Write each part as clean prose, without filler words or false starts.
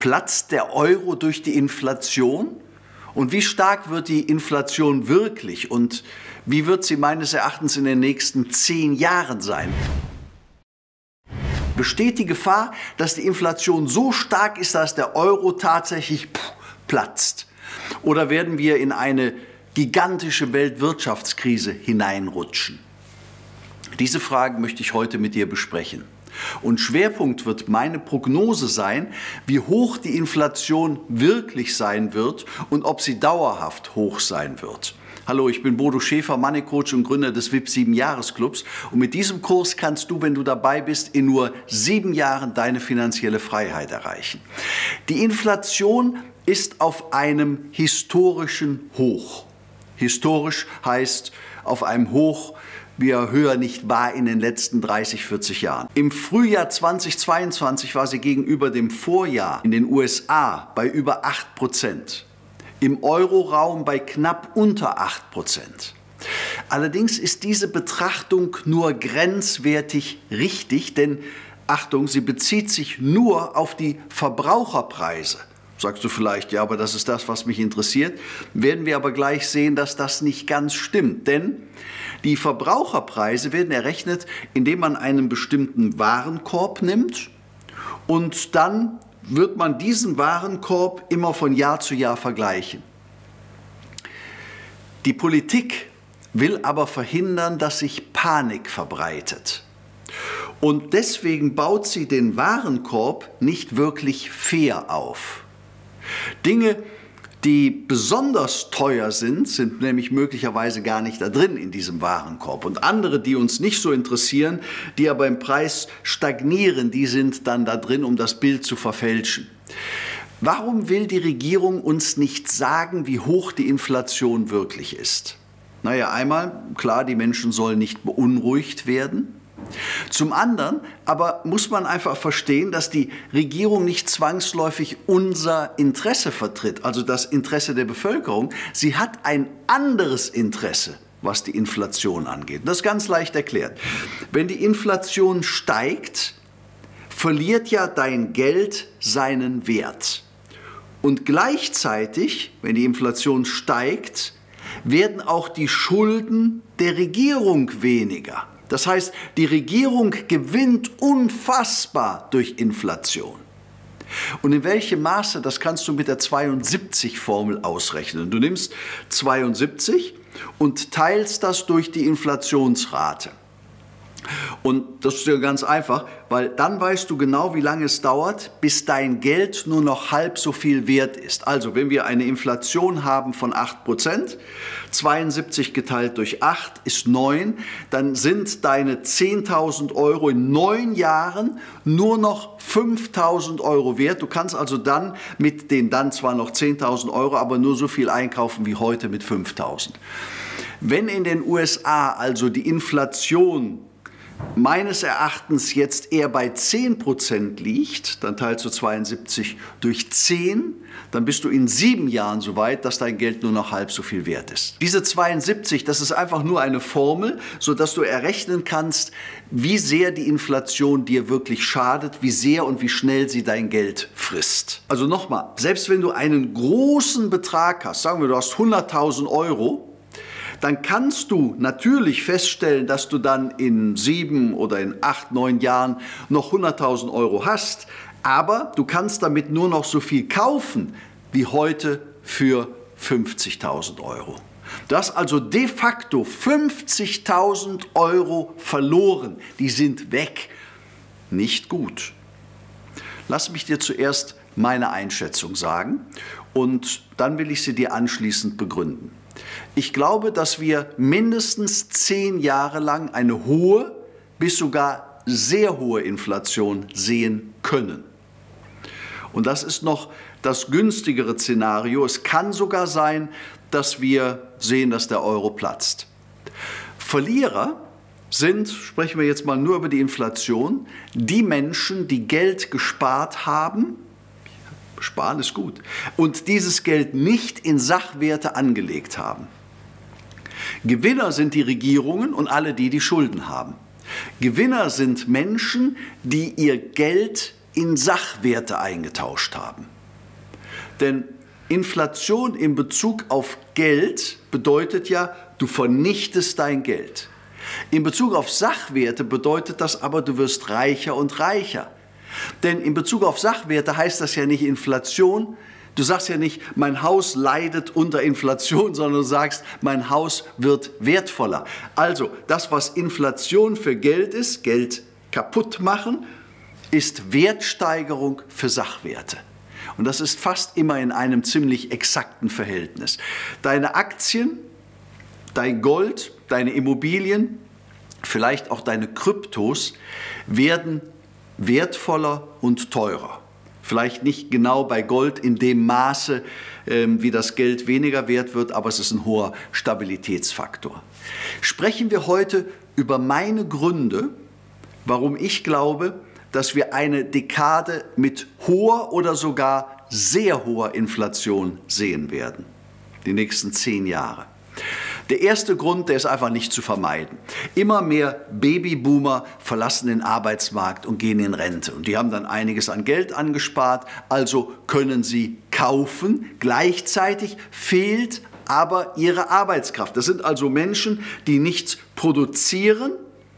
Platzt der Euro durch die Inflation? Und wie stark wird die Inflation wirklich? Und wie wird sie meines Erachtens in den nächsten 10 Jahren sein? Besteht die Gefahr, dass die Inflation so stark ist, dass der Euro tatsächlich platzt? Oder werden wir in eine gigantische Weltwirtschaftskrise hineinrutschen? Diese Fragen möchte ich heute mit dir besprechen. Und Schwerpunkt wird meine Prognose sein, wie hoch die Inflation wirklich sein wird und ob sie dauerhaft hoch sein wird. Hallo, ich bin Bodo Schäfer, Money Coach und Gründer des VIP 7-Jahres-Clubs. Und mit diesem Kurs kannst du, wenn du dabei bist, in nur 7 Jahren deine finanzielle Freiheit erreichen. Die Inflation ist auf einem historischen Hoch. Historisch heißt auf einem Hoch, wie er höher nicht war in den letzten 30, 40 Jahren. Im Frühjahr 2022 war sie gegenüber dem Vorjahr in den USA bei über 8%. Im Euroraum bei knapp unter 8%. Allerdings ist diese Betrachtung nur grenzwertig richtig, denn Achtung, sie bezieht sich nur auf die Verbraucherpreise. Sagst du vielleicht, ja, aber das ist das, was mich interessiert. Werden wir aber gleich sehen, dass das nicht ganz stimmt. Denn die Verbraucherpreise werden errechnet, indem man einen bestimmten Warenkorb nimmt und dann wird man diesen Warenkorb immer von Jahr zu Jahr vergleichen. Die Politik will aber verhindern, dass sich Panik verbreitet. Und deswegen baut sie den Warenkorb nicht wirklich fair auf. Dinge, die besonders teuer sind nämlich möglicherweise gar nicht da drin in diesem Warenkorb. Und andere, die uns nicht so interessieren, die aber im Preis stagnieren, die sind dann da drin, um das Bild zu verfälschen. Warum will die Regierung uns nicht sagen, wie hoch die Inflation wirklich ist? Naja, einmal, klar, die Menschen sollen nicht beunruhigt werden. Zum anderen aber muss man einfach verstehen, dass die Regierung nicht zwangsläufig unser Interesse vertritt, also das Interesse der Bevölkerung. Sie hat ein anderes Interesse, was die Inflation angeht. Das ist ganz leicht erklärt. Wenn die Inflation steigt, verliert ja dein Geld seinen Wert. Und gleichzeitig, wenn die Inflation steigt, werden auch die Schulden der Regierung weniger. Das heißt, die Regierung gewinnt unfassbar durch Inflation. Und in welchem Maße, das kannst du mit der 72-Formel ausrechnen. Du nimmst 72 und teilst das durch die Inflationsrate. Und das ist ja ganz einfach, weil dann weißt du genau, wie lange es dauert, bis dein Geld nur noch halb so viel wert ist. Also wenn wir eine Inflation haben von 8%, 72 geteilt durch 8 ist 9, dann sind deine 10.000 Euro in 9 Jahren nur noch 5.000 Euro wert. Du kannst also dann mit den dann zwar noch 10.000 Euro, aber nur so viel einkaufen wie heute mit 5.000. Wenn in den USA also die Inflation meines Erachtens jetzt eher bei 10% liegt, dann teilst du 72 durch 10, dann bist du in 7 Jahren so weit, dass dein Geld nur noch halb so viel wert ist. Diese 72, das ist einfach nur eine Formel, sodass du errechnen kannst, wie sehr die Inflation dir wirklich schadet, wie sehr und wie schnell sie dein Geld frisst. Also nochmal, selbst wenn du einen großen Betrag hast, sagen wir, du hast 100.000 Euro, dann kannst du natürlich feststellen, dass du dann in 7 oder in 8, 9 Jahren noch 100.000 Euro hast, aber du kannst damit nur noch so viel kaufen wie heute für 50.000 Euro. Du hast also de facto 50.000 Euro verloren, die sind weg. Nicht gut. Lass mich dir zuerst meine Einschätzung sagen und dann will ich sie dir anschließend begründen. Ich glaube, dass wir mindestens 10 Jahre lang eine hohe bis sogar sehr hohe Inflation sehen können. Und das ist noch das günstigere Szenario. Es kann sogar sein, dass wir sehen, dass der Euro platzt. Verlierer sind, sprechen wir jetzt mal nur über die Inflation, die Menschen, die Geld gespart haben. Sparen ist gut. Und dieses Geld nicht in Sachwerte angelegt haben. Gewinner sind die Regierungen und alle, die Schulden haben. Gewinner sind Menschen, die ihr Geld in Sachwerte eingetauscht haben. Denn Inflation in Bezug auf Geld bedeutet ja, du vernichtest dein Geld. In Bezug auf Sachwerte bedeutet das aber, du wirst reicher und reicher. Denn in Bezug auf Sachwerte heißt das ja nicht Inflation. Du sagst ja nicht, mein Haus leidet unter Inflation, sondern du sagst, mein Haus wird wertvoller. Also das, was Inflation für Geld ist, Geld kaputt machen, ist Wertsteigerung für Sachwerte. Und das ist fast immer in einem ziemlich exakten Verhältnis. Deine Aktien, dein Gold, deine Immobilien, vielleicht auch deine Kryptos werden wertvoller und teurer. Vielleicht nicht genau bei Gold in dem Maße, wie das Geld weniger wert wird, aber es ist ein hoher Stabilitätsfaktor. Sprechen wir heute über meine Gründe, warum ich glaube, dass wir eine Dekade mit hoher oder sogar sehr hoher Inflation sehen werden. Die nächsten 10 Jahre. Der erste Grund, der ist einfach nicht zu vermeiden. Immer mehr Babyboomer verlassen den Arbeitsmarkt und gehen in Rente. Und die haben dann einiges an Geld angespart, also können sie kaufen. Gleichzeitig fehlt aber ihre Arbeitskraft. Das sind also Menschen, die nichts produzieren,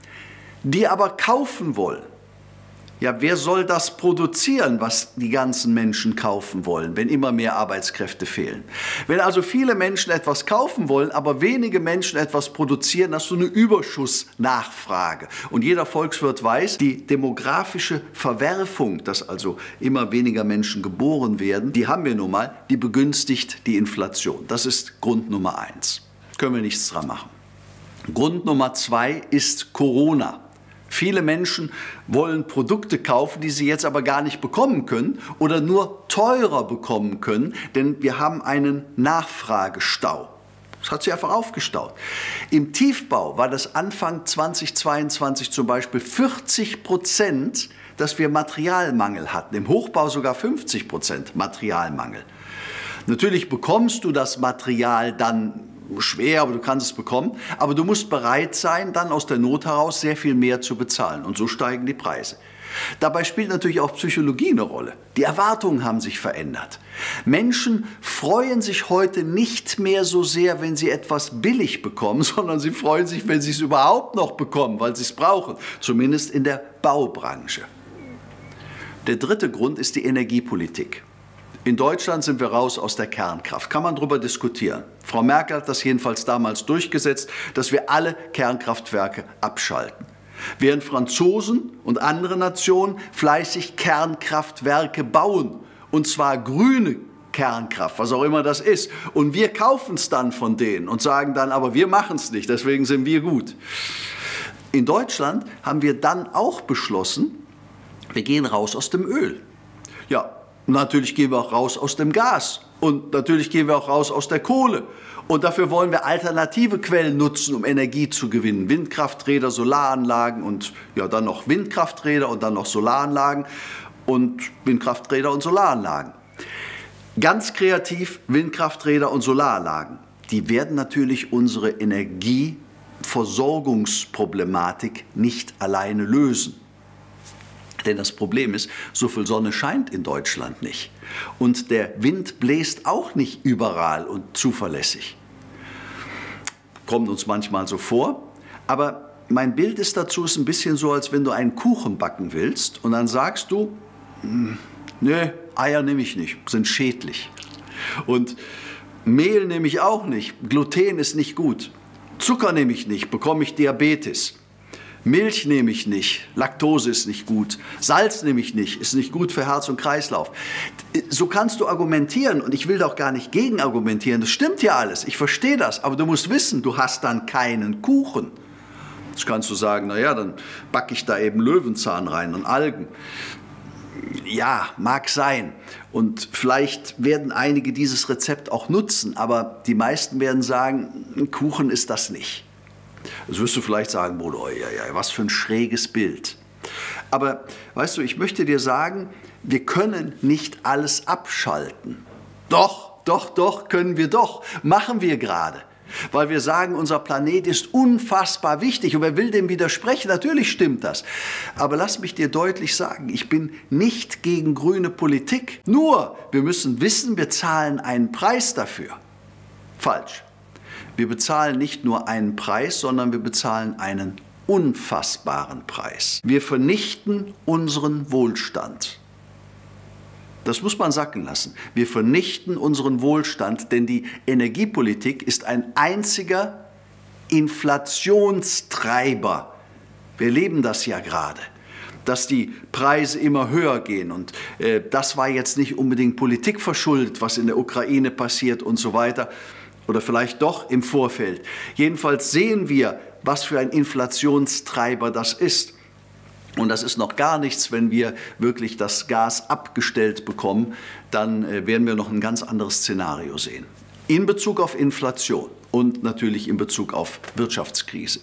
die aber kaufen wollen. Ja, wer soll das produzieren, was die ganzen Menschen kaufen wollen, wenn immer mehr Arbeitskräfte fehlen? Wenn also viele Menschen etwas kaufen wollen, aber wenige Menschen etwas produzieren, hast du eine Überschussnachfrage. Und jeder Volkswirt weiß, die demografische Verwerfung, dass also immer weniger Menschen geboren werden, die haben wir nun mal, die begünstigt die Inflation. Das ist Grund Nummer 1. Können wir nichts dran machen. Grund Nummer 2 ist Corona. Viele Menschen wollen Produkte kaufen, die sie jetzt aber gar nicht bekommen können oder nur teurer bekommen können, denn wir haben einen Nachfragestau. Das hat sich einfach aufgestaut. Im Tiefbau war das Anfang 2022 zum Beispiel 40%, dass wir Materialmangel hatten. Im Hochbau sogar 50% Materialmangel. Natürlich bekommst du das Material dann schwer, aber du kannst es bekommen. Aber du musst bereit sein, dann aus der Not heraus sehr viel mehr zu bezahlen. Und so steigen die Preise. Dabei spielt natürlich auch Psychologie eine Rolle. Die Erwartungen haben sich verändert. Menschen freuen sich heute nicht mehr so sehr, wenn sie etwas billig bekommen, sondern sie freuen sich, wenn sie es überhaupt noch bekommen, weil sie es brauchen. Zumindest in der Baubranche. Der dritte Grund ist die Energiepolitik. In Deutschland sind wir raus aus der Kernkraft. Kann man darüber diskutieren. Frau Merkel hat das jedenfalls damals durchgesetzt, dass wir alle Kernkraftwerke abschalten. Während Franzosen und andere Nationen fleißig Kernkraftwerke bauen. Und zwar grüne Kernkraft, was auch immer das ist. Und wir kaufen es dann von denen und sagen dann, aber wir machen es nicht, deswegen sind wir gut. In Deutschland haben wir dann auch beschlossen, wir gehen raus aus dem Öl. Ja, natürlich gehen wir auch raus aus dem Gas und natürlich gehen wir auch raus aus der Kohle. Und dafür wollen wir alternative Quellen nutzen, um Energie zu gewinnen. Windkrafträder, Solaranlagen und ja, dann noch Windkrafträder und dann noch Solaranlagen und Windkrafträder und Solaranlagen. Ganz kreativ Windkrafträder und Solaranlagen. Die werden natürlich unsere Energieversorgungsproblematik nicht alleine lösen. Denn das Problem ist, so viel Sonne scheint in Deutschland nicht. Und der Wind bläst auch nicht überall und zuverlässig. Kommt uns manchmal so vor. Aber mein Bild ist dazu ein bisschen so, als wenn du einen Kuchen backen willst und dann sagst du, nee, Eier nehme ich nicht, sind schädlich. Und Mehl nehme ich auch nicht, Gluten ist nicht gut. Zucker nehme ich nicht, bekomme ich Diabetes. Milch nehme ich nicht, Laktose ist nicht gut, Salz nehme ich nicht, ist nicht gut für Herz und Kreislauf. So kannst du argumentieren und ich will doch gar nicht gegen argumentieren, das stimmt ja alles, ich verstehe das, aber du musst wissen, du hast dann keinen Kuchen. Jetzt kannst du sagen, naja, dann backe ich da eben Löwenzahn rein und Algen. Ja, mag sein und vielleicht werden einige dieses Rezept auch nutzen, aber die meisten werden sagen, Kuchen ist das nicht. Das wirst du vielleicht sagen, Bruder, was für ein schräges Bild. Aber weißt du, ich möchte dir sagen, wir können nicht alles abschalten. Doch, können wir doch. Machen wir gerade. weil wir sagen, unser Planet ist unfassbar wichtig und wer will dem widersprechen? Natürlich stimmt das. Aber lass mich dir deutlich sagen, ich bin nicht gegen grüne Politik. Nur, wir müssen wissen, wir zahlen einen Preis dafür. Falsch. Wir bezahlen nicht nur einen Preis, sondern wir bezahlen einen unfassbaren Preis. Wir vernichten unseren Wohlstand. Das muss man sacken lassen. Wir vernichten unseren Wohlstand, denn die Energiepolitik ist ein einziger Inflationstreiber. Wir erleben das ja gerade, dass die Preise immer höher gehen. Und das war jetzt nicht unbedingt Politik verschuldet, was in der Ukraine passiert und so weiter. Oder vielleicht doch im Vorfeld. Jedenfalls sehen wir, was für ein Inflationstreiber das ist. Und das ist noch gar nichts, wenn wir wirklich das Gas abgestellt bekommen, dann werden wir noch ein ganz anderes Szenario sehen. In Bezug auf Inflation und natürlich in Bezug auf Wirtschaftskrise.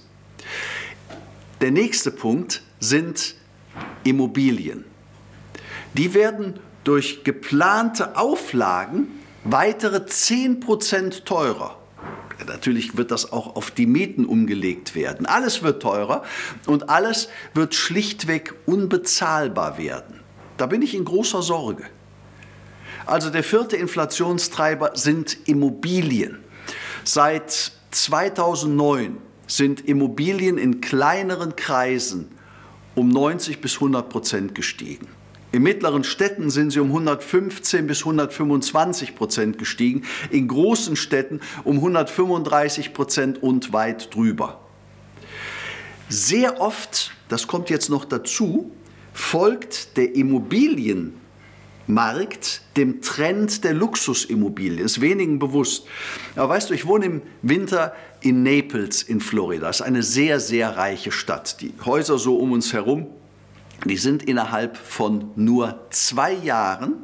Der nächste Punkt sind Immobilien. Die werden durch geplante Auflagen weitere 10% teurer. Natürlich wird das auch auf die Mieten umgelegt werden. Alles wird teurer und alles wird schlichtweg unbezahlbar werden. Da bin ich in großer Sorge. Also der vierte Inflationstreiber sind Immobilien. Seit 2009 sind Immobilien in kleineren Kreisen um 90 bis 100% gestiegen. In mittleren Städten sind sie um 115 bis 125% gestiegen, in großen Städten um 135% und weit drüber. Sehr oft, das kommt jetzt noch dazu, folgt der Immobilienmarkt dem Trend der Luxusimmobilien. Ist wenigen bewusst. Aber weißt du, ich wohne im Winter in Naples in Florida. Das ist eine sehr, sehr reiche Stadt. Die Häuser so um uns herum, die sind innerhalb von nur 2 Jahren,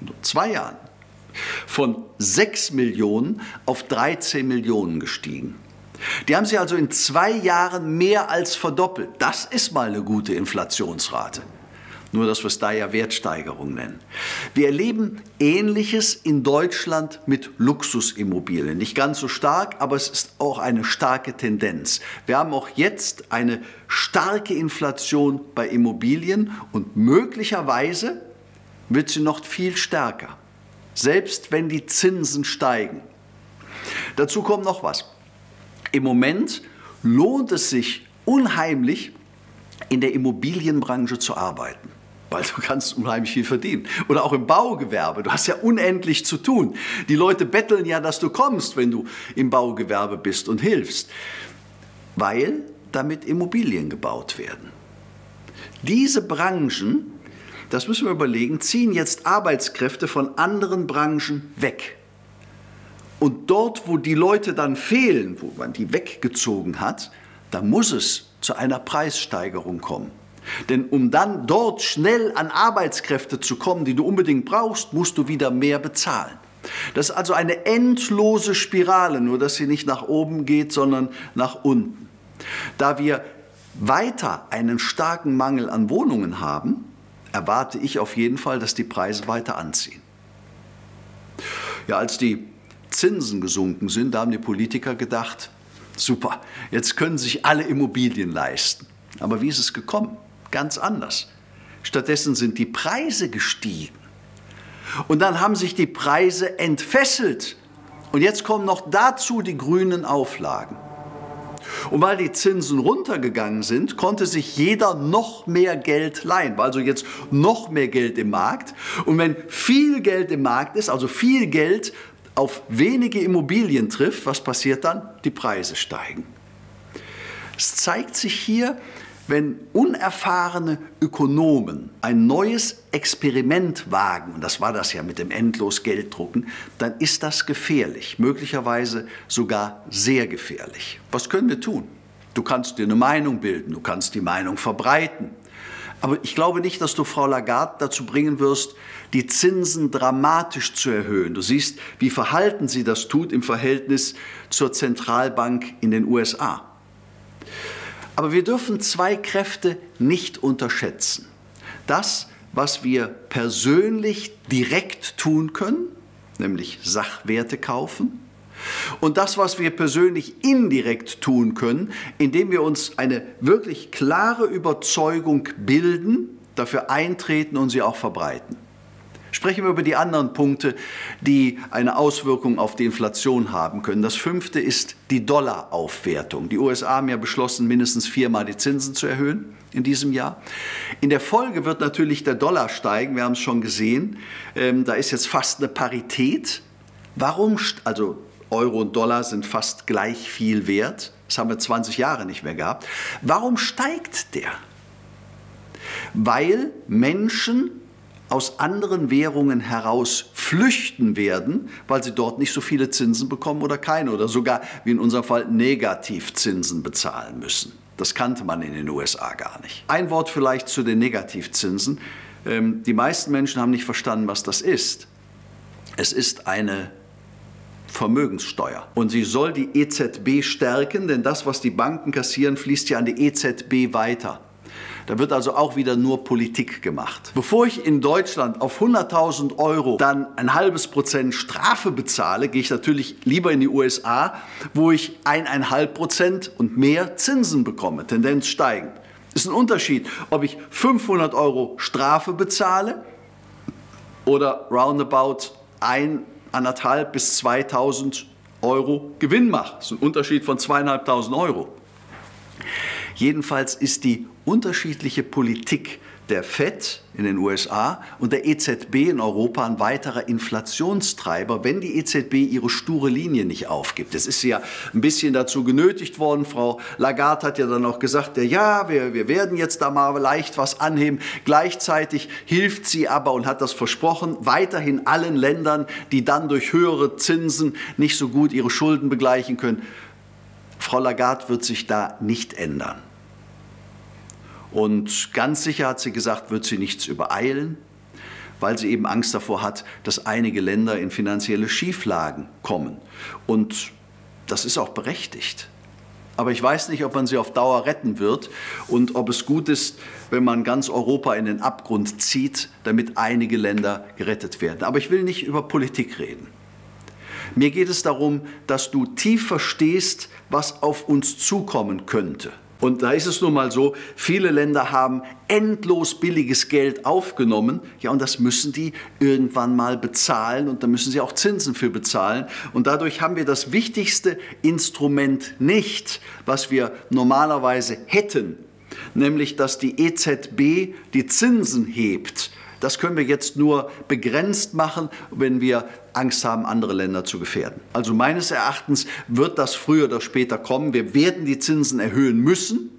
von 6 Millionen auf 13 Millionen gestiegen. Die haben sich also in 2 Jahren mehr als verdoppelt. Das ist mal eine gute Inflationsrate. Nur, dass wir es da ja Wertsteigerung nennen. Wir erleben Ähnliches in Deutschland mit Luxusimmobilien. Nicht ganz so stark, aber es ist auch eine starke Tendenz. Wir haben auch jetzt eine starke Inflation bei Immobilien und möglicherweise wird sie noch viel stärker, selbst wenn die Zinsen steigen. Dazu kommt noch was. Im Moment lohnt es sich unheimlich, in der Immobilienbranche zu arbeiten. Weil du kannst unheimlich viel verdienen. Oder auch im Baugewerbe. Du hast ja unendlich zu tun. Die Leute betteln ja, dass du kommst, wenn du im Baugewerbe bist und hilfst. Weil damit Immobilien gebaut werden. Diese Branchen, das müssen wir überlegen, ziehen jetzt Arbeitskräfte von anderen Branchen weg. Und dort, wo die Leute dann fehlen, wo man die weggezogen hat, da muss es zu einer Preissteigerung kommen. Denn um dann dort schnell an Arbeitskräfte zu kommen, die du unbedingt brauchst, musst du wieder mehr bezahlen. Das ist also eine endlose Spirale, nur dass sie nicht nach oben geht, sondern nach unten. Da wir weiter einen starken Mangel an Wohnungen haben, erwarte ich auf jeden Fall, dass die Preise weiter anziehen. Ja, als die Zinsen gesunken sind, da haben die Politiker gedacht, super, jetzt können sich alle Immobilien leisten. Aber wie ist es gekommen? Ganz anders. Stattdessen sind die Preise gestiegen. Und dann haben sich die Preise entfesselt. Und jetzt kommen noch dazu die grünen Auflagen. Und weil die Zinsen runtergegangen sind, konnte sich jeder noch mehr Geld leihen. War also jetzt noch mehr Geld im Markt. Und wenn viel Geld im Markt ist, also viel Geld auf wenige Immobilien trifft, was passiert dann? Die Preise steigen. Es zeigt sich hier, wenn unerfahrene Ökonomen ein neues Experiment wagen, und das war das ja mit dem endlos Gelddrucken, dann ist das gefährlich, möglicherweise sogar sehr gefährlich. Was können wir tun? Du kannst dir eine Meinung bilden, du kannst die Meinung verbreiten. Aber ich glaube nicht, dass du Frau Lagarde dazu bringen wirst, die Zinsen dramatisch zu erhöhen. Du siehst, wie verhalten sie das tut im Verhältnis zur Zentralbank in den USA. Aber wir dürfen 2 Kräfte nicht unterschätzen. Das, was wir persönlich direkt tun können, nämlich Sachwerte kaufen, Und das, was wir persönlich indirekt tun können, indem wir uns eine wirklich klare Überzeugung bilden, dafür eintreten und sie auch verbreiten. Sprechen wir über die anderen Punkte, die eine Auswirkung auf die Inflation haben können. Das 5. ist die Dollaraufwertung. Die USA haben ja beschlossen, mindestens 4-mal die Zinsen zu erhöhen in diesem Jahr. In der Folge wird natürlich der Dollar steigen, wir haben es schon gesehen. Da ist jetzt fast eine Parität. Warum? Also Euro und Dollar sind fast gleich viel wert. Das haben wir 20 Jahre nicht mehr gehabt. Warum steigt der? Weil Menschen aus anderen Währungen heraus flüchten werden, weil sie dort nicht so viele Zinsen bekommen oder keine oder sogar, wie in unserem Fall, Negativzinsen bezahlen müssen. Das kannte man in den USA gar nicht. Ein Wort vielleicht zu den Negativzinsen. Die meisten Menschen haben nicht verstanden, was das ist. Es ist eine Vermögenssteuer. Und sie soll die EZB stärken, denn das, was die Banken kassieren, fließt ja an die EZB weiter. Da wird also auch wieder nur Politik gemacht. Bevor ich in Deutschland auf 100.000 € dann ein halbes Prozent Strafe bezahle, gehe ich natürlich lieber in die USA, wo ich 1,5% und mehr Zinsen bekomme, Tendenz steigend. Ist ein Unterschied, ob ich 500 € Strafe bezahle oder roundabout 1.500 bis 2.000 € Gewinn mache. Das ist ein Unterschied von 2.500 €. Jedenfalls ist die unterschiedliche Politik der FED in den USA und der EZB in Europa ein weiterer Inflationstreiber, wenn die EZB ihre sture Linie nicht aufgibt. Es ist ja ein bisschen dazu genötigt worden. Frau Lagarde hat ja dann auch gesagt, ja, wir werden jetzt da mal leicht was anheben. Gleichzeitig hilft sie aber und hat das versprochen, weiterhin allen Ländern, die dann durch höhere Zinsen nicht so gut ihre Schulden begleichen können. Frau Lagarde wird sich da nicht ändern. Und ganz sicher, hat sie gesagt, wird sie nichts übereilen, weil sie eben Angst davor hat, dass einige Länder in finanzielle Schieflagen kommen. Und das ist auch berechtigt. Aber ich weiß nicht, ob man sie auf Dauer retten wird und ob es gut ist, wenn man ganz Europa in den Abgrund zieht, damit einige Länder gerettet werden. Aber ich will nicht über Politik reden. Mir geht es darum, dass du tief verstehst, was auf uns zukommen könnte. Und da ist es nun mal so, viele Länder haben endlos billiges Geld aufgenommen, ja, und das müssen die irgendwann mal bezahlen und da müssen sie auch Zinsen für bezahlen. Und dadurch haben wir das wichtigste Instrument nicht, was wir normalerweise hätten, nämlich dass die EZB die Zinsen hebt. Das können wir jetzt nur begrenzt machen, wenn wir Angst haben, andere Länder zu gefährden. Also meines Erachtens wird das früher oder später kommen. Wir werden die Zinsen erhöhen müssen.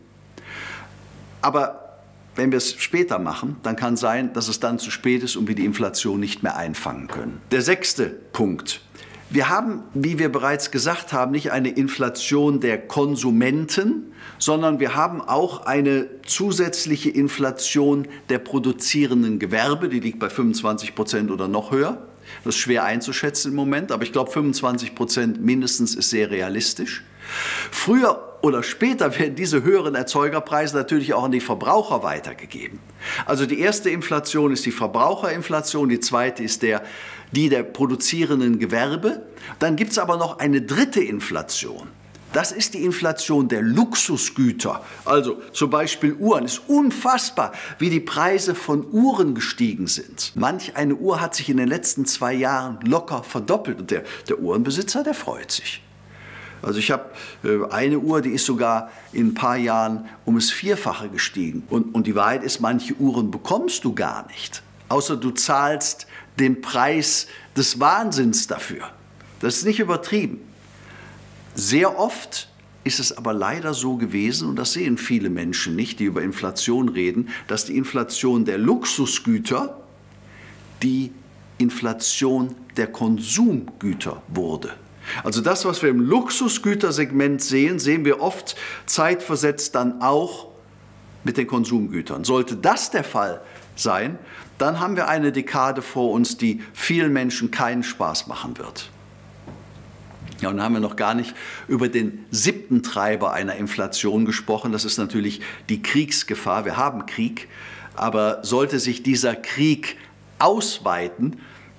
Aber wenn wir es später machen, dann kann es sein, dass es dann zu spät ist und wir die Inflation nicht mehr einfangen können. Der 6. Punkt. Wir haben, wie wir bereits gesagt haben, nicht eine Inflation der Konsumenten, sondern wir haben auch eine zusätzliche Inflation der produzierenden Gewerbe, die liegt bei 25% oder noch höher. Das ist schwer einzuschätzen im Moment, aber ich glaube 25% mindestens ist sehr realistisch. Früher oder später werden diese höheren Erzeugerpreise natürlich auch an die Verbraucher weitergegeben. Also die erste Inflation ist die Verbraucherinflation, die zweite ist die der produzierenden Gewerbe. Dann gibt es aber noch eine dritte Inflation. Das ist die Inflation der Luxusgüter. Also zum Beispiel Uhren. Es ist unfassbar, wie die Preise von Uhren gestiegen sind. Manch eine Uhr hat sich in den letzten 2 Jahren locker verdoppelt. Und der Uhrenbesitzer, der freut sich. Also ich habe eine Uhr, die ist sogar in ein paar Jahren um das 4-fache gestiegen. Und die Wahrheit ist, manche Uhren bekommst du gar nicht. Außer du zahlst den Preis des Wahnsinns dafür. Das ist nicht übertrieben. Sehr oft ist es aber leider so gewesen, und das sehen viele Menschen nicht, die über Inflation reden, dass die Inflation der Luxusgüter die Inflation der Konsumgüter wurde. Also das, was wir im Luxusgütersegment sehen, sehen wir oft zeitversetzt dann auch mit den Konsumgütern. Sollte das der Fall sein, dann haben wir eine Dekade vor uns, die vielen Menschen keinen Spaß machen wird. Ja, und dann haben wir noch gar nicht über den 7. Treiber einer Inflation gesprochen. Das ist natürlich die Kriegsgefahr. Wir haben Krieg, aber sollte sich dieser Krieg ausweiten,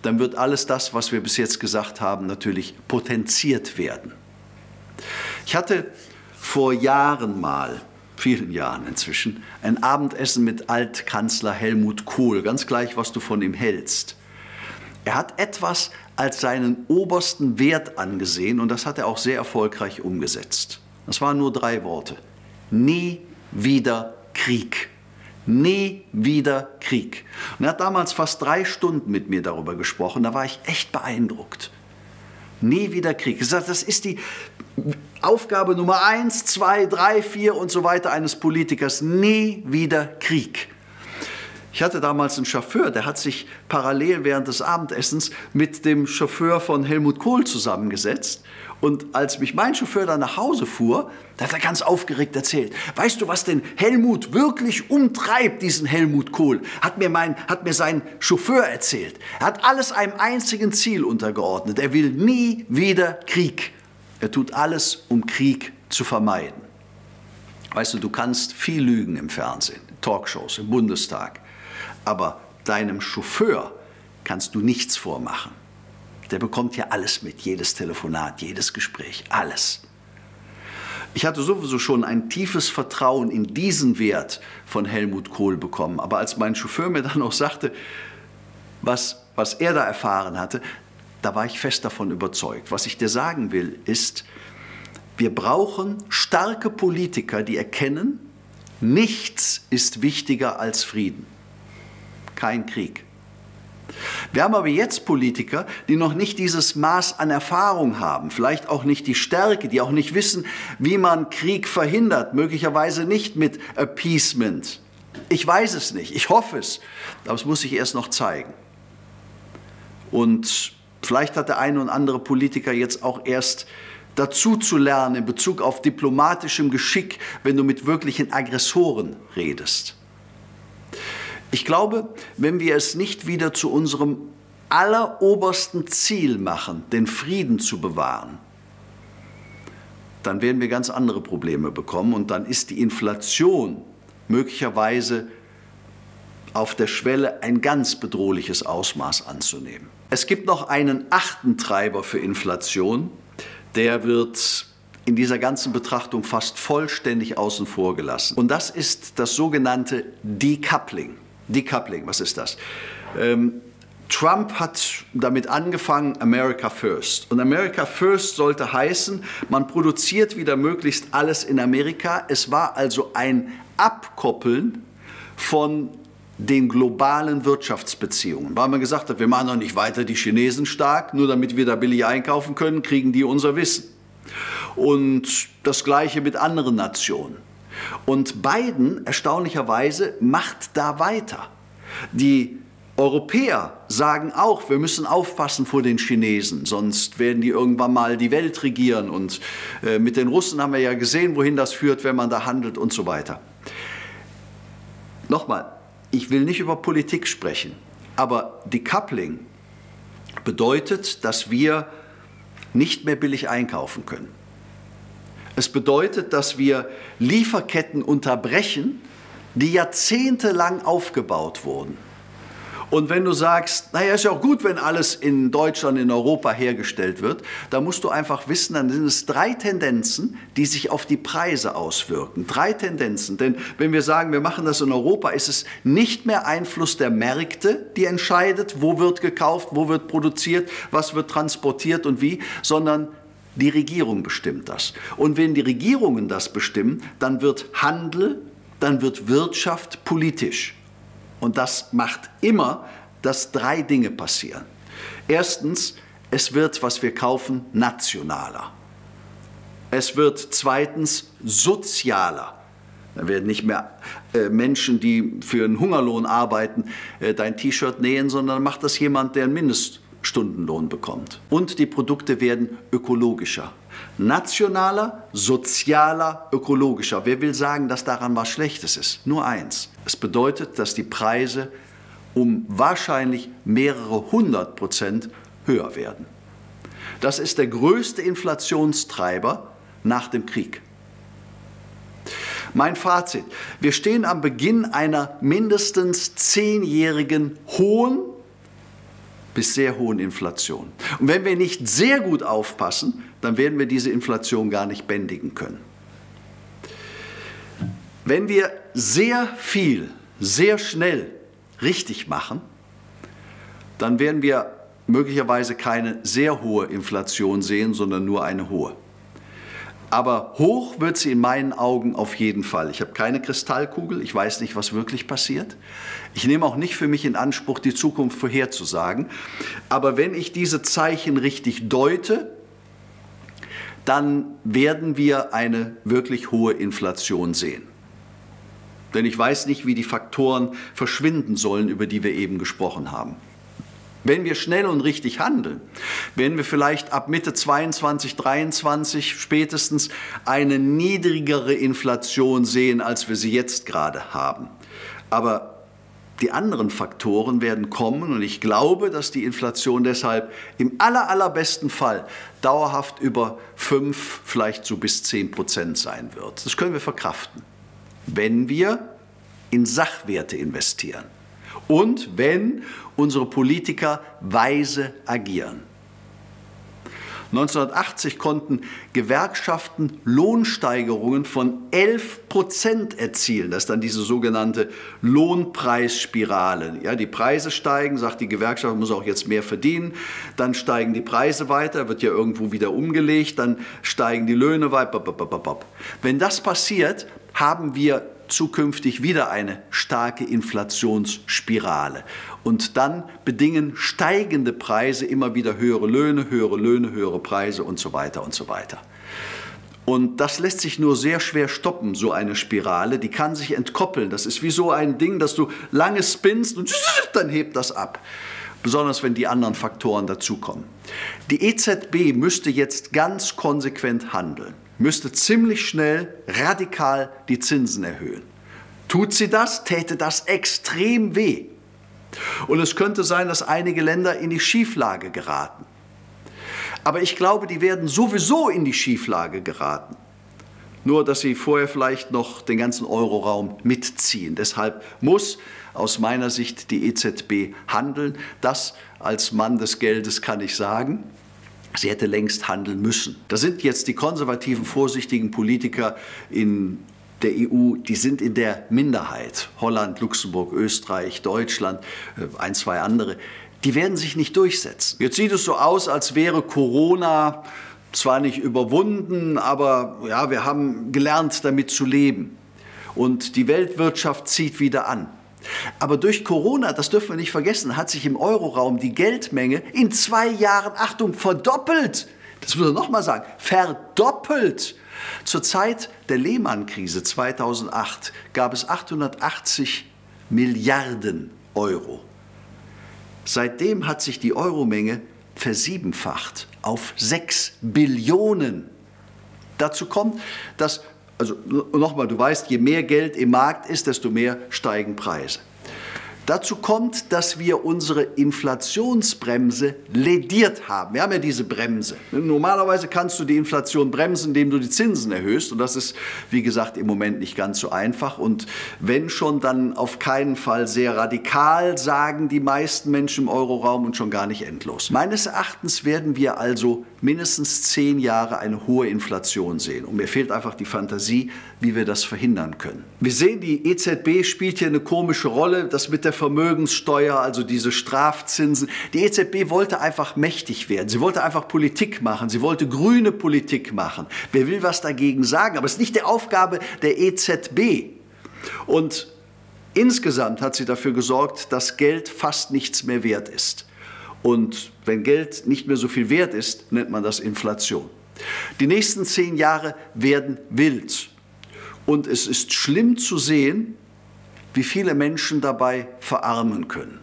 dann wird alles das, was wir bis jetzt gesagt haben, natürlich potenziert werden. Ich hatte vor Jahren mal, vielen Jahren inzwischen, ein Abendessen mit Altkanzler Helmut Kohl, ganz gleich, was du von ihm hältst. Er hat etwas als seinen obersten Wert angesehen und das hat er auch sehr erfolgreich umgesetzt. Das waren nur 3 Worte. Nie wieder Krieg. Nie wieder Krieg. Und er hat damals fast 3 Stunden mit mir darüber gesprochen, da war ich echt beeindruckt. Nie wieder Krieg. Das ist die Aufgabe Nummer 1, 2, 3, 4 und so weiter eines Politikers. Nie wieder Krieg. Ich hatte damals einen Chauffeur, der hat sich parallel während des Abendessens mit dem Chauffeur von Helmut Kohl zusammengesetzt. Und als mich mein Chauffeur dann nach Hause fuhr, da hat er ganz aufgeregt erzählt. Weißt du, was den Helmut wirklich umtreibt, diesen Helmut Kohl? Hat mir sein Chauffeur erzählt. Er hat alles einem einzigen Ziel untergeordnet. Er will nie wieder Krieg. Er tut alles, um Krieg zu vermeiden. Weißt du, du kannst viel lügen im Fernsehen, Talkshows, im Bundestag. Aber deinem Chauffeur kannst du nichts vormachen. Der bekommt ja alles mit, jedes Telefonat, jedes Gespräch, alles. Ich hatte sowieso schon ein tiefes Vertrauen in diesen Wert von Helmut Kohl bekommen. Aber als mein Chauffeur mir dann auch sagte, was er da erfahren hatte, da war ich fest davon überzeugt. Was ich dir sagen will, ist, wir brauchen starke Politiker, die erkennen, nichts ist wichtiger als Frieden. Kein Krieg. Wir haben aber jetzt Politiker, die noch nicht dieses Maß an Erfahrung haben, vielleicht auch nicht die Stärke, die auch nicht wissen, wie man Krieg verhindert, möglicherweise nicht mit Appeasement. Ich weiß es nicht, ich hoffe es, aber es muss sich erst noch zeigen. Und vielleicht hat der eine und andere Politiker jetzt auch erst dazu zu lernen in Bezug auf diplomatischem Geschick, wenn du mit wirklichen Aggressoren redest. Ich glaube, wenn wir es nicht wieder zu unserem allerobersten Ziel machen, den Frieden zu bewahren, dann werden wir ganz andere Probleme bekommen und dann ist die Inflation möglicherweise auf der Schwelle, ein ganz bedrohliches Ausmaß anzunehmen. Es gibt noch einen 8. Treiber für Inflation, der wird in dieser ganzen Betrachtung fast vollständig außen vor gelassen. Und das ist das sogenannte Decoupling. Decoupling, was ist das? Trump hat damit angefangen, America First. Und America First sollte heißen, man produziert wieder möglichst alles in Amerika. Es war also ein Abkoppeln von den globalen Wirtschaftsbeziehungen. Weil man gesagt hat, wir machen doch nicht weiter die Chinesen stark, nur damit wir da billig einkaufen können, kriegen die unser Wissen. Und das Gleiche mit anderen Nationen. Und Biden, erstaunlicherweise, macht da weiter. Die Europäer sagen auch, wir müssen aufpassen vor den Chinesen, sonst werden die irgendwann mal die Welt regieren. Und mit den Russen haben wir ja gesehen, wohin das führt, wenn man da handelt und so weiter. Nochmal, ich will nicht über Politik sprechen, aber Decoupling bedeutet, dass wir nicht mehr billig einkaufen können. Es bedeutet, dass wir Lieferketten unterbrechen, die jahrzehntelang aufgebaut wurden. Und wenn du sagst, naja, ist ja auch gut, wenn alles in Deutschland, in Europa hergestellt wird, dann musst du einfach wissen, dann sind es 3 Tendenzen, die sich auf die Preise auswirken. 3 Tendenzen. Denn wenn wir sagen, wir machen das in Europa, ist es nicht mehr Einfluss der Märkte, die entscheidet, wo wird gekauft, wo wird produziert, was wird transportiert und wie, sondern die Regierung bestimmt das. Und wenn die Regierungen das bestimmen, dann wird Handel, dann wird Wirtschaft politisch. Und das macht immer, dass 3 Dinge passieren. Erstens, es wird, was wir kaufen, nationaler. Es wird zweitens sozialer. Da werden nicht mehr Menschen, die für einen Hungerlohn arbeiten, dein T-Shirt nähen, sondern macht das jemand, der einen Mindeststundenlohn bekommt. Und die Produkte werden ökologischer. Nationaler, sozialer, ökologischer. Wer will sagen, dass daran was Schlechtes ist? Nur eins. Es bedeutet, dass die Preise um wahrscheinlich mehrere 100% höher werden. Das ist der größte Inflationstreiber nach dem Krieg. Mein Fazit: Wir stehen am Beginn einer mindestens 10-jährigen hohen bis sehr hohen Inflation. Und wenn wir nicht sehr gut aufpassen, dann werden wir diese Inflation gar nicht bändigen können. Wenn wir sehr viel, sehr schnell richtig machen, dann werden wir möglicherweise keine sehr hohe Inflation sehen, sondern nur eine hohe. Aber hoch wird sie in meinen Augen auf jeden Fall. Ich habe keine Kristallkugel, ich weiß nicht, was wirklich passiert. Ich nehme auch nicht für mich in Anspruch, die Zukunft vorherzusagen. Aber wenn ich diese Zeichen richtig deute, dann werden wir eine wirklich hohe Inflation sehen. Denn ich weiß nicht, wie die Faktoren verschwinden sollen, über die wir eben gesprochen haben. Wenn wir schnell und richtig handeln, werden wir vielleicht ab Mitte 22, 23 spätestens eine niedrigere Inflation sehen, als wir sie jetzt gerade haben. Aber die anderen Faktoren werden kommen und ich glaube, dass die Inflation deshalb im allerbesten Fall dauerhaft über 5, vielleicht so bis 10% sein wird. Das können wir verkraften, wenn wir in Sachwerte investieren. Und wenn unsere Politiker weise agieren. 1980 konnten Gewerkschaften Lohnsteigerungen von 11% erzielen. Das ist dann diese sogenannte Lohnpreisspirale. Ja, die Preise steigen, sagt die Gewerkschaft, muss auch jetzt mehr verdienen. Dann steigen die Preise weiter, wird ja irgendwo wieder umgelegt. Dann steigen die Löhne weiter. Wenn das passiert, haben wir zukünftig wieder eine starke Inflationsspirale. Und dann bedingen steigende Preise immer wieder höhere Löhne, höhere Preise und so weiter und so weiter. Und das lässt sich nur sehr schwer stoppen, so eine Spirale. Die kann sich entkoppeln. Das ist wie so ein Ding, das du lange spinnst und dann hebt das ab. Besonders wenn die anderen Faktoren dazukommen. Die EZB müsste jetzt ganz konsequent handeln. Müsste ziemlich schnell radikal die Zinsen erhöhen. Tut sie das, täte das extrem weh. Und es könnte sein, dass einige Länder in die Schieflage geraten. Aber ich glaube, die werden sowieso in die Schieflage geraten. Nur, dass sie vorher vielleicht noch den ganzen Euroraum mitziehen. Deshalb muss aus meiner Sicht die EZB handeln. Das als Mann des Geldes kann ich sagen. Sie hätte längst handeln müssen. Da sind jetzt die konservativen, vorsichtigen Politiker in der EU, die sind in der Minderheit. Holland, Luxemburg, Österreich, Deutschland, ein, zwei andere. Die werden sich nicht durchsetzen. Jetzt sieht es so aus, als wäre Corona zwar nicht überwunden, aber ja, wir haben gelernt, damit zu leben. Und die Weltwirtschaft zieht wieder an. Aber durch Corona, das dürfen wir nicht vergessen, hat sich im Euroraum die Geldmenge in 2 Jahren, Achtung, verdoppelt. Das muss ich nochmal sagen, verdoppelt. Zur Zeit der Lehman-Krise 2008 gab es 880 Milliarden Euro. Seitdem hat sich die Euromenge versiebenfacht auf 6 Billionen. Dazu kommt, dass, also nochmal, du weißt, je mehr Geld im Markt ist, desto mehr steigen Preise. Dazu kommt, dass wir unsere Inflationsbremse lädiert haben. Wir haben ja diese Bremse. Normalerweise kannst du die Inflation bremsen, indem du die Zinsen erhöhst. Und das ist, wie gesagt, im Moment nicht ganz so einfach. Und wenn schon, dann auf keinen Fall sehr radikal, sagen die meisten Menschen im Euroraum und schon gar nicht endlos. Meines Erachtens werden wir also mindestens 10 Jahre eine hohe Inflation sehen. Und mir fehlt einfach die Fantasie, wie wir das verhindern können. Wir sehen, die EZB spielt hier eine komische Rolle. Das mit der Vermögenssteuer, also diese Strafzinsen. Die EZB wollte einfach mächtig werden. Sie wollte einfach Politik machen. Sie wollte grüne Politik machen. Wer will was dagegen sagen? Aber es ist nicht die Aufgabe der EZB. Und insgesamt hat sie dafür gesorgt, dass Geld fast nichts mehr wert ist. Und wenn Geld nicht mehr so viel wert ist, nennt man das Inflation. Die nächsten 10 Jahre werden wild. Und es ist schlimm zu sehen, wie viele Menschen dabei verarmen können.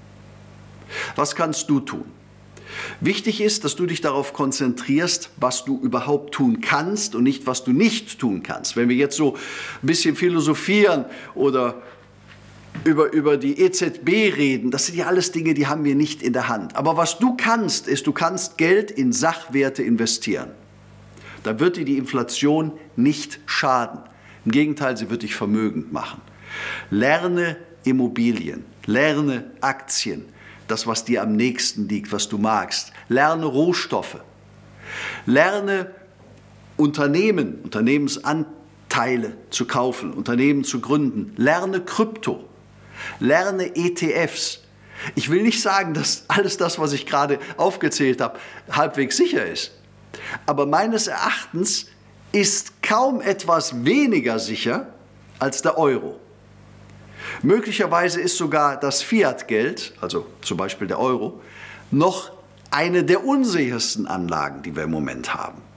Was kannst du tun? Wichtig ist, dass du dich darauf konzentrierst, was du überhaupt tun kannst und nicht, was du nicht tun kannst. Wenn wir jetzt so ein bisschen philosophieren oder über die EZB reden, das sind ja alles Dinge, die haben wir nicht in der Hand. Aber was du kannst, ist, du kannst Geld in Sachwerte investieren. Da wird dir die Inflation nicht schaden. Im Gegenteil, sie wird dich vermögend machen. Lerne Immobilien, lerne Aktien, das, was dir am nächsten liegt, was du magst. Lerne Rohstoffe. Lerne Unternehmen, Unternehmensanteile zu kaufen, Unternehmen zu gründen. Lerne Krypto. Lerne ETFs. Ich will nicht sagen, dass alles das, was ich gerade aufgezählt habe, halbwegs sicher ist. Aber meines Erachtens ist kaum etwas weniger sicher als der Euro. Möglicherweise ist sogar das Fiat-Geld, also zum Beispiel der Euro, noch eine der unsichersten Anlagen, die wir im Moment haben.